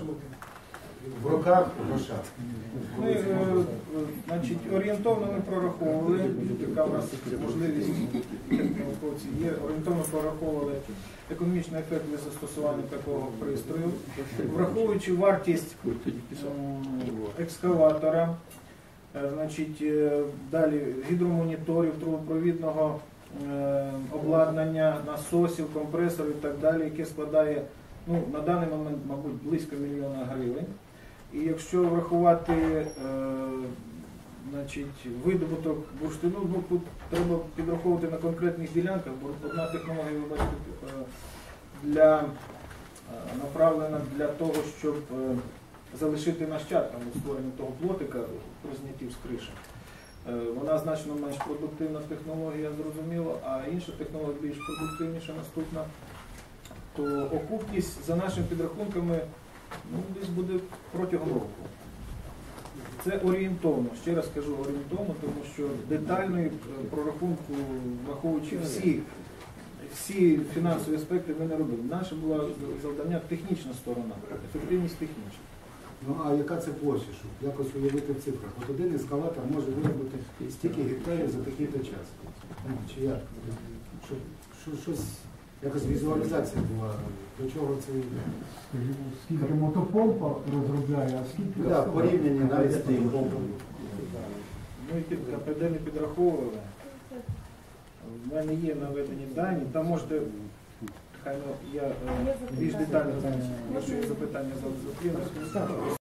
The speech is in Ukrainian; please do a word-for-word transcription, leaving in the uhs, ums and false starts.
скажімо, в роках, в грошах. Ми, е, значить, орієнтовно ми прораховували, яка в нас можливість науковці є, орієнтовно прораховували економічний ефект від застосування такого пристрою, враховуючи вартість екскаватора, е, значить, е, далі гідромоніторів, трубопровідного е, обладнання, насосів, компресорів і так далі, яке складає, ну, на даний момент, мабуть, близько мільйона гривень. І якщо врахувати е, значить, видобуток бурштину, ну, тут треба підраховувати на конкретних ділянках, бо одна технологія, ви бачите, для, направлена для того, щоб е, залишити нащадкам у створенні того плотика при знятті з криші. Е, вона значно менш продуктивна технологія, зрозуміло, а інша технологія більш продуктивніша, наступна, то окупність, за нашими підрахунками, ну, десь буде протягом року. Це орієнтовно, ще раз кажу орієнтовно, тому що детальної прорахунку, враховуючи всі, всі фінансові аспекти, ми не робили. Наше було завдання технічна сторона, ефективність технічна. Ну а яка це площа, щоб якось уявити в цифрах? От один ескалатор може виробити стільки гектарів за такий-то час. Ну, чи як? Щоб, що, щось, якась візуалізація була, до чого це йде? Скільки мотопомпа розробляє, а скільки... Так, да, порівняння навіть з тим помпою. Ми під КПД не підраховували. В мене є наведені дані, там можете, хай я більш детально, якщо є запитання, за